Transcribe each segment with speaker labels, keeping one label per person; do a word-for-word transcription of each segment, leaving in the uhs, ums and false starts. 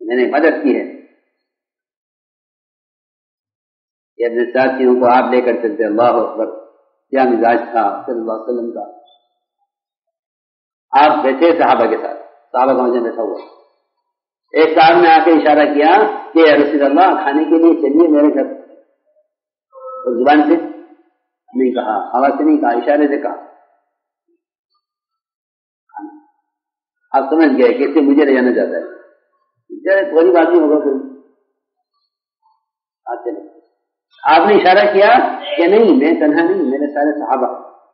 Speaker 1: میں نے مدد کی ہے. یہ اپنے ساتھیوں کو آپ لے کر چلتے. اللہ اکبر، کیا مزاج تھا صلی اللہ علیہ وسلم کا. آپ بیٹھے صحابہ کے ساتھ، صحابہ کا مجھے بیٹھا ہوا. ایک صاحب نے آ کے اشارہ کیا کہ یا رسول اللہ کھانے کے لیے چلیے میرے گھر. اور زبان سے نہیں کہا، آواز سے نہیں کہا، اشارے سے کہا. آپ سمجھ گئے کہ اس سے مجھے لے جانا چاہتا ہے. تھوڑی بات نہیں ہوگا کوئی. آپ چلے. آپ نے اشارہ کیا کہ نہیں میں تنہا نہیں، میرے سارے صحابہ.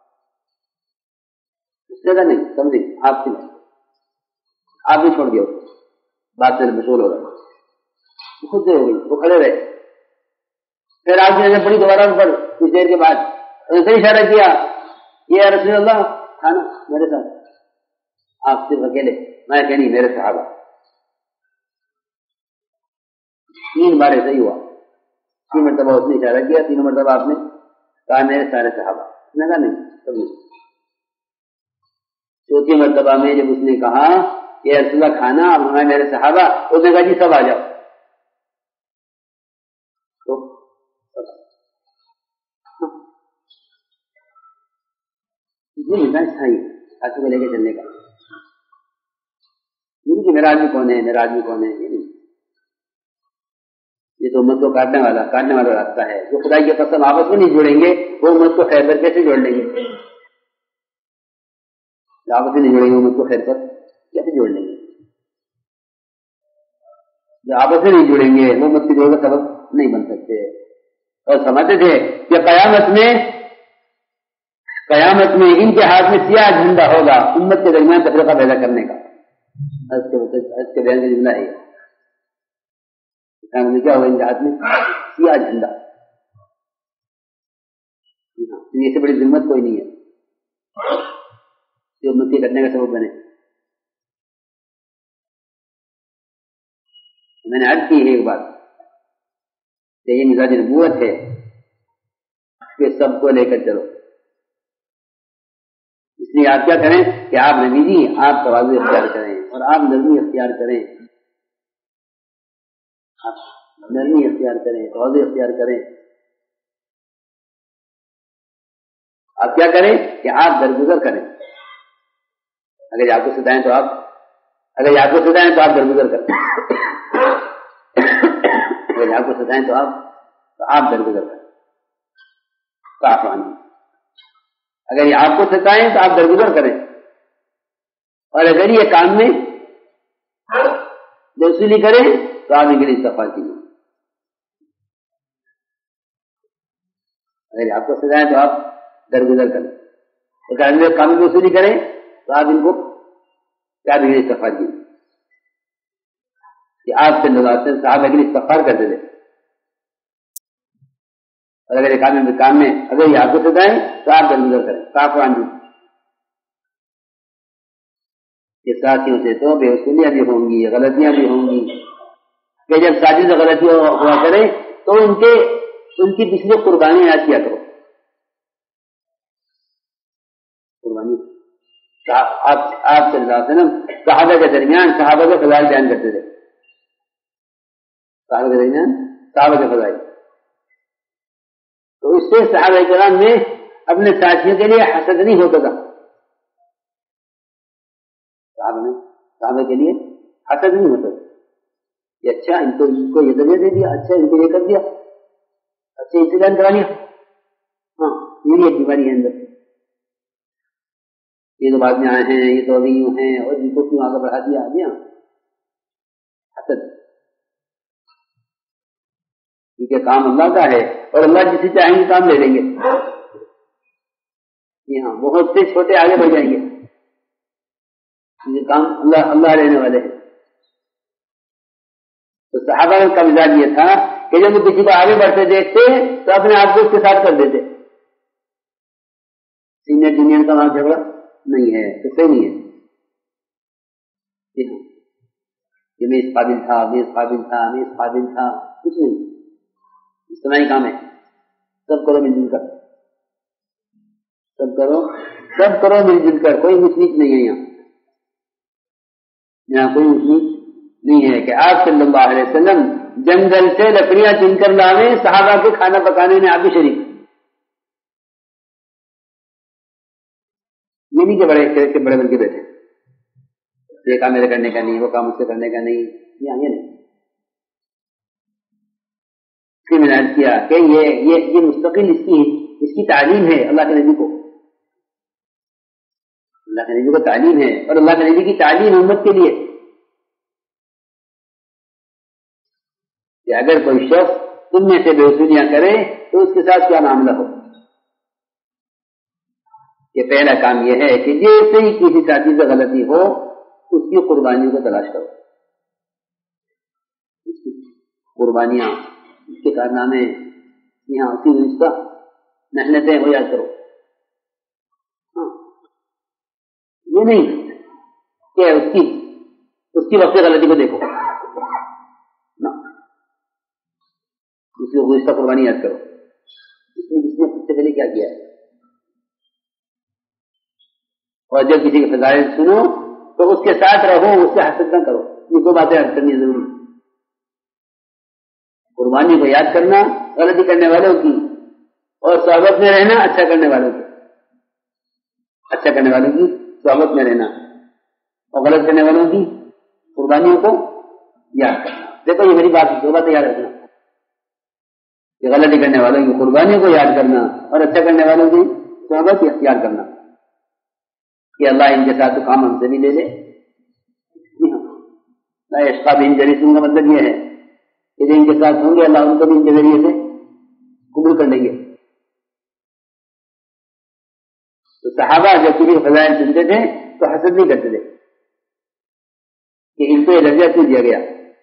Speaker 1: اس جگہ نہیں سمجھے آپ چلے. آپ بھی چھوڑ دیا، بات سے مشغول ہو رہا. خود سے ہو گئی، وہ کھڑے رہے. پھر آپ کی نظر پڑی دوبارہ اوپر. کچھ دیر کے بعد اسے اشارہ کیا یہ رسول اللہ کھانا میرے ساتھ. آپ صرف اکیلے، میں کہ نہیں میرے صحابہ. تین بار ایسا ہی ہوا. تین مرتبہ اس نے اشارہ کیا، تین مرتبہ آپ نے کہا میرے سارے صحابہ. اس نے کہا نہیں سب. چوتھی مرتبہ میں جب اس نے کہا کہ رسول اللہ کھانا اب ہمیں میرے صحابہ، اس نے کہا جی سب آ جاؤ. تو یہ مزاج تھا ہی ساتھی کو لے کے چلنے کا. کہ میرا آدمی کون ہے، میرا آدمی کون ہے. یہ تو امت کو کاٹنے والا کاٹنے والا راستہ ہے. جو خدا کی قسم آپس میں نہیں جوڑیں گے وہ امت کو خیر پر کیسے جوڑ لیں گے؟ آپس میں نہیں جوڑیں گے امت کو خیر پر کیسے جوڑ لیں گے؟ جو آپس میں نہیں جڑیں گے وہ امت کی جوڑ کا سبب نہیں بن سکتے. اور سمجھتے تھے کہ قیامت میں قیامت میں ان کے ہاتھ میں سیاہ جھنڈا ہوگا امت کے درمیان تفرقہ پیدا کرنے کا. اس کے بیان کا جملہ ہے کیا ہوگا ان کے ہاتھ میں سیاہ جھنڈا. اس سے بڑی ذمت کوئی نہیں ہے جو امت کے کرنے کا سبب بنے. میں نے عرض کی ہے ایک بات کہ یہ مزاج نبوت ہے کہ سب کو لے کر چلو. اس لیے آپ کیا کریں کہ آپ نبی جی آپ تواضع اختیار کریں اور آپ نرمی اختیار کریں. آپ نرمی اختیار کریں، تواضع اختیار کریں. آپ کیا کریں کہ آپ درگزر کریں. اگر آپ کو ستائیں تو آپ اگر آپ کو ستائیں تو آپ درگزر کریں. اگر آپ کو ستائیں تو آپ تو آپ درگزر کریں. اگر یہ آپ کو ستائیں تو آپ درگزر کریں. اور اگر یہ کام میں دوسری کریں تو آپ ان کے لیے استغفار کیجیے. اگر آپ کو ستائیں تو آپ درگزر کریں. اگر کام میں دوسری کریں تو آپ ان کو کیا بھی استغفار کیجیے کہ آپ سے نوازتے صاحب اگر استغفار کرتے تھے. اور اگر یہ کام میں کام میں اگر یہ آپ کو ستائیں تو آپ درگزر کریں. کافران جی کہ ساتھیوں سے تو بے وصولیاں بھی ہوں گی، غلطیاں بھی ہوں گی. کہ جب ساتھی سے غلطیاں ہوا کریں تو ان کے ان کی پچھلی قربانی یاد کیا کرو. قربانی آپ آپ صلی اللہ علیہ وسلم صحابہ کے درمیان صحابہ کے فضائل بیان کرتے تھے. صحابہ کے درمیان صحابہ کے فضائل. تو اس سے صحابہ کرام میں اپنے ساتھیوں کے لیے حسد نہیں ہوتا تھا. صحابہ میں صحابہ کے لیے حسد نہیں ہوتا تھا کہ اچھا ان کو ان کو یہ دبے دے دیا، اچھا ان کو یہ کر دیا، اچھا اس سے بیان کرا لیا. ہاں یہ ایک بیماری ہے اندر. یہ تو بعد میں آئے ہیں، یہ تو ابھی یوں ہیں اور ان کو کیوں آگے بڑھا دیا. آگے حسد. کیونکہ کام اللہ کا ہے اور اللہ جسے چاہیں گے کام لے لیں گے. جی ہاں بہت سے چھوٹے آگے بڑھ جائیں گے. یہ کام اللہ اللہ لینے والے ہیں. تو صحابہ کا مزاج یہ تھا کہ جب وہ کسی کو آگے بڑھتے دیکھتے تو اپنے آپ کو اس کے ساتھ کر دیتے. سینئر جونیئر کا وہاں جھگڑا نہیں ہے، تو صحیح نہیں ہے. جی ہاں کہ میں اس قابل تھا، میں اس قابل تھا، میں اس قابل تھا، کچھ نہیں. اجتماعی کام ہے. سب کرو مل جل کر، سب کرو سب کرو مل جل کر. کوئی اونچ نیچ نہیں ہے یہاں. یہاں کوئی اونچ نیچ نہیں ہے کہ آپ صلی اللہ علیہ وسلم جنگل سے لکڑیاں چن کر لاویں، صحابہ کے کھانا پکانے میں آپ بھی شریک. یہ نہیں کہ بڑے کے بڑے بن کے بیٹھے، یہ کام میرے کرنے کا نہیں، وہ کام مجھ سے کرنے کا نہیں، یہ آگے نہیں. اس کی میں نے عرض کیا کہ یہ یہ یہ مستقل اس کی اس کی تعلیم ہے اللہ کے نبی کو، اللہ کے نبی کو تعلیم ہے، اور اللہ کے نبی کی تعلیم امت کے لیے کہ اگر کوئی شخص تم میں سے بے وصولیاں کرے تو اس کے ساتھ کیا معاملہ ہو. یہ پہلا کام یہ ہے کہ جیسے ہی کسی ساتھی سے غلطی ہو اس کی قربانیوں کو تلاش کرو، اس کی قربانیاں، اس کے کارنامے، یہاں اسی رشتہ محنتیں ہو یاد کرو. ہاں یہ نہیں کہ اس کی اس کی وقت غلطی کو دیکھو، اس کی گزشتہ قربانی یاد کرو، اس نے جس نے خود سے پہلے کیا کیا ہے. اور جب کسی کے فضائل سنو تو اس کے ساتھ رہو، اس سے حسد نہ کرو. یہ دو باتیں یاد کرنی ضروری. قربانی کو یاد کرنا غلطی کرنے والوں کی، اور صحبت میں رہنا اچھا کرنے والوں کی، اچھا کرنے والوں کی صحبت میں رہنا، اور غلط کرنے والوں کی قربانیوں کو یاد کرنا. دیکھو یہ میری بات دو باتیں یاد رکھنا کہ غلطی کرنے والوں کی قربانیوں کو یاد کرنا اور اچھا کرنے والوں کی صحبت یاد کرنا، کہ اللہ ان کے ساتھ کام ہم سے بھی لے لے. اشقا بن جریسوں کا مطلب یہ ہے کہ جو ان کے ساتھ ہوں گے اللہ ان کو بھی ان کے ذریعے سے قبول کر لیں گے. تو صحابہ جب کسی فضائل سنتے تھے تو حسد نہیں کرتے تھے کہ ان کو یہ درجہ کیوں دیا گیا.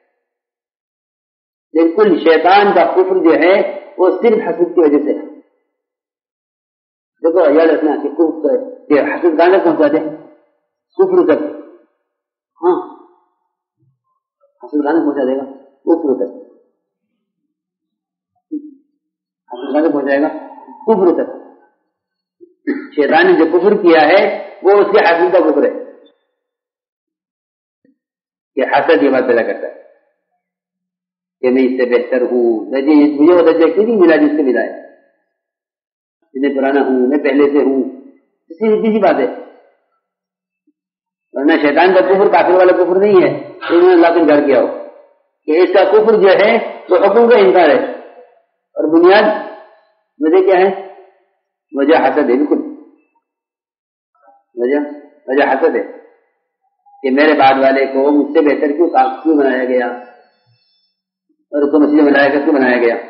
Speaker 1: بالکل شیطان کا کفر جو ہے وہ صرف حسد کی وجہ سے ہے. دیکھو یاد رکھنا کہ کفر کہ حسد گانا پہنچا دے کفر تک. ہاں حسد گانا پہنچا دے گا کفر تک، حسد گانا پہنچائے گا کفر تک. شیطان نے جو کفر کیا ہے وہ اس کے حسد کا کفر ہے کہ حسد یہ بات پیدا کرتا ہے کہ میں اس سے بہتر ہوں، مجھے وہ درجہ کیوں نہیں ملا جس سے ملا ہے، میں پرانا ہوں، میں پہلے سے ہوں. اسی سیدھی سی بات ہے. ورنہ شیطان کا کفر کافر والا کفر نہیں ہے انہوں نے اللہ سے انکار کیا ہو کہ اس کا کفر جو ہے وہ حکم کا انکار ہے، اور بنیاد وجہ کیا ہے؟ وجہ حسد ہے. بالکل وجہ وجہ حسد ہے کہ میرے بعد والے کو مجھ سے بہتر کیوں کیوں بنایا گیا، اور اس کو مسجد ملائکہ کیوں بنایا گیا،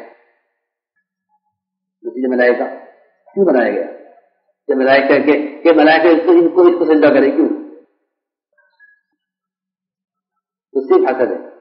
Speaker 1: مسجد ملائکہ کیوں بنایا گیا کہ ملائکہ کے کہ ملائکہ اس کو ان کو اس کو سجدہ کرے کیوں؟ تو صرف حسد ہے.